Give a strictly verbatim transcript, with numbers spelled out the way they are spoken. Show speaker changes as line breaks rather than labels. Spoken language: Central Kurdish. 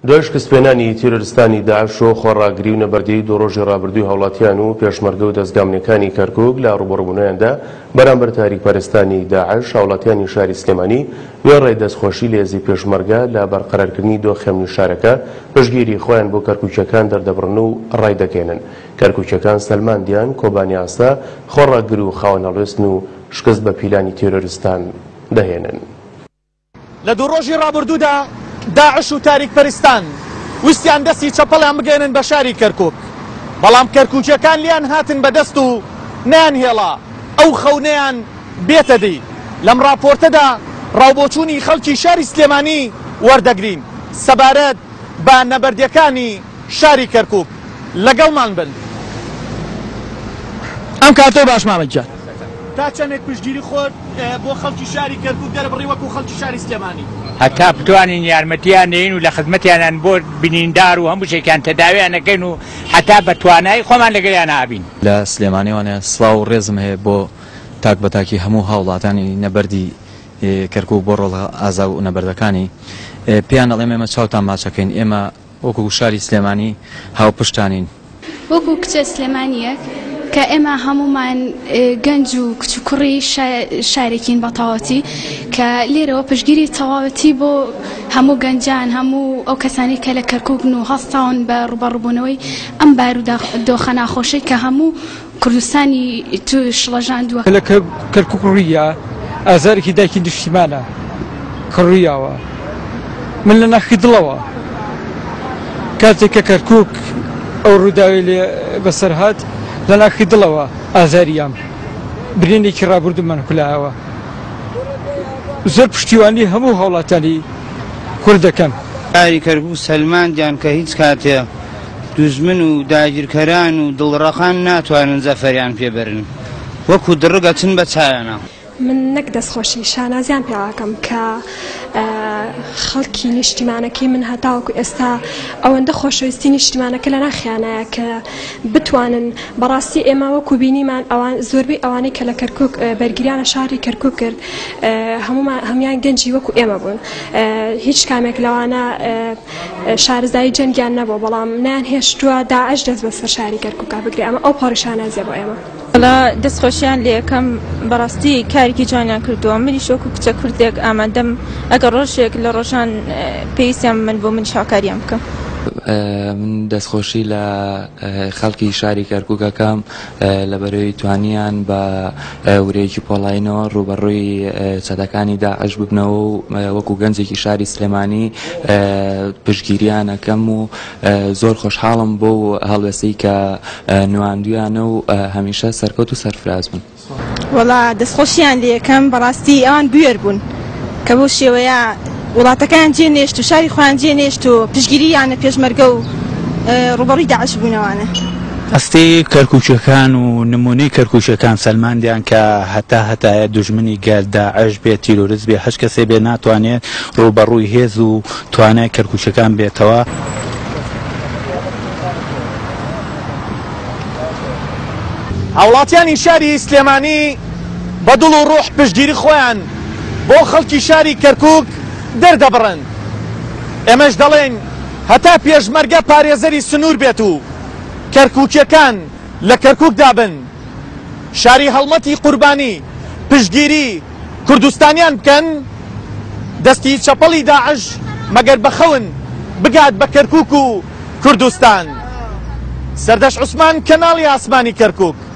دوای شکستپێنانی تیرۆریستانی داعش و خۆڕاگری و نەبەردەیی دوو ڕۆژی ڕابردووی هاوڵاتیان و پێشمەرگە و دەستگامنەکانی کەرکووک لە ڕوبەڕووبوونەوەیاندا بەرامبەر تاریکپەرستانی داعش هاوڵاتیانی شاری سلێمانی وێڕێی دەستخۆشی لە هێزی پێشمەرگە لە بەرقەرارکردنی دۆخەمنی شارەکە پشتگیری خۆیان بۆ کەرکووکیەکان دەردەبڕن و ڕایدەکێنن. کەرکووکیەکان سەلماندیان کۆبانی ئاستا خۆڕاگر و خاوەنەڕوێستن و شکست بە پیلانی تیرۆریستان دەهێنن.
لە دوو ڕۆژی ڕابردوودا داعش و تاریکپەرستان ویستیان دەستی چەپەڵیان بگەێنن بە شاری کەرکووک، بەڵام کەرکووکیەکان لیان هاتن بەدەست و نیان هێڵا ئەو خەونەیان بێتە دی. لەم راپۆرتەدا ڕاوبۆچوونی خەڵکی شاری سلێمانی وەردەگرین سەبارەت بە نەبەردیەکانی شاری کەرکووک. لەگەڵمان بن.
ئەم کاتۆ باش مامەجان
تا چەندێک پشتگیری خۆت بۆ خەڵکی شاری کەرکووک دەربڕی وەکو خەڵکی شاری سلێمانی
هەتا بتوانین یارمەتیان دەین و لە خزمەتیانان بۆ بینیندار و هەموو شتێکیان تەداویان نەکەین و هەتا بە توانایی خۆمان لەگەڵیان نابین.
لە سلێمانیوانە سڵاو و ڕێزم هەیە بۆ تاک بەتاکی هەموو هاوڵاتانی نەبەردی کەرکووک بۆ ڕۆڵ ئازا و نەبەردەکانی پێیان دەڵێم ئێمە چاوتان ماچەکەین، ئێمە وەکو شاری سلێمانی هاوپشتانین.
وەکو کچە سلێمانیەک کە ئێمە هەمومان گەنج و کچ و کوڕی شارێکین بە تەواوەتی کە لێرەوە پشتگیری تەواوەتی بۆ هەموو گەنجان هەموو ئەو کەسانی کە لە کەرکووکن و هەستاون بە ڕوبەڕووبوونەوەی ئەم بارودۆخە ناخۆشەی کە هەموو کوردستانی توش ڕژاندووە.
لە کەرکووک ڕوویە ئازارێکی دایکی نیشتیمانە کڕوویاوە، من لە ناخی دڵەوە کاتێک کە کەرکووک ئەو ڕووداوی لێ بەسەر هات لە ناخی دڵەوە ئازاریام برێنێکی ڕابردوومان کولایەوە. زۆر پشتیوانی هەموو هاوڵاتانی کوردەکەن.
شاری کەرکووک سەلماندیان کە هیچ کاتێ دوژمن و داگیرکەران و دڵڕەخان ناتوانن زەفەریان پێبەرن، وەکو دڕگەچن بە چایانە.
من نەک دەستخۆشی شانازیان پێواکەم کە خەڵکی نیشتیمانەکەی من هەتاوەکو ئێستا ئەوەندە خۆشەویستی نیشتیمانەکە لە ناخیانەیە کە بتوانن بەڕاستی ئێمە وەکو بینیمان ئەوان زۆربەی ئەوانەی کە لە کەرکووک بەرگریانە شاری کەرکووک کرد هەمویان گەنجی وەکو ئێمە بوون. هیچ کامێک لەوانە شارزایی جەنگیان نەبوو، بەڵام نیان هێشتووە داعش دەست بەسەر شاری کەرکووکا بگرێ. ئەمە ئەو پاڕشانازیە بۆ ئێمە.
لە دەستخۆشیان لە یەکەم بەڕاستی کارێکی جوانیان کردووە. منیش وەکو کچە کوردێک ئامادەم ئەگەر ڕۆژێک لە ڕۆژان پێویستیان من بۆ من شاکاریان بکەم.
من دەستخۆشی لە خەڵکی شاری کەرکووکەکەم لەبەرەوەی توانیان بە ورێکی پۆڵاینەوە ڕوبەڕووی چەتەکانی داعش ببنەوە و وەکو گەنجێکی شاری سلێمانی پشتگیریانەکەم و زۆر خۆشحاڵم بۆ هەڵوێستەی کە نواندویانە و هەمیشە سەرکەوت و سەرفراز بوون.
وەڵا دەستخۆشیان لە یەکەم بەڕاستی ئەوان بوێر بوون کە بۆ شێوەیە وڵاتەکان جێنێشت و شاری خۆیان جێنێشت و پشتگیرییانە پێشمەرگە و ڕوبەڕووی داعش بوونەوانە.
ئەستی کەرکووکیەکان و نمونەی کەرکووکیەکان سەلماندیان کە هەتا هەتایە دوژمنی گەل داعش بێت تیرۆریست بێ هەچ کەسێ بێ ناتوانێت ڕوبەڕووی هێز و توانای کەرکووکیەکان بێتەوە.
هاوڵاتیانی شاری سلێمانی بە دڵ و ڕۆح پشتگیری خۆیان بۆ خەڵکی شاری کەرکووک دەردەبڕن. ئێمەش دەڵێن هەتا پێشمەرگە پارێزەری سنوور بێت و کەرکووکیەکان لە کەرکووک دابن، شاری هەڵمەتی قوربانی پشتگیری کوردستانیان بکەن، دەستی چەپەڵی داعش مەگەر بەخەون بگات بە کەرکووک و کوردستان. سەردەش عوسمان، کەناڵی ئاسمانی کەرکووک.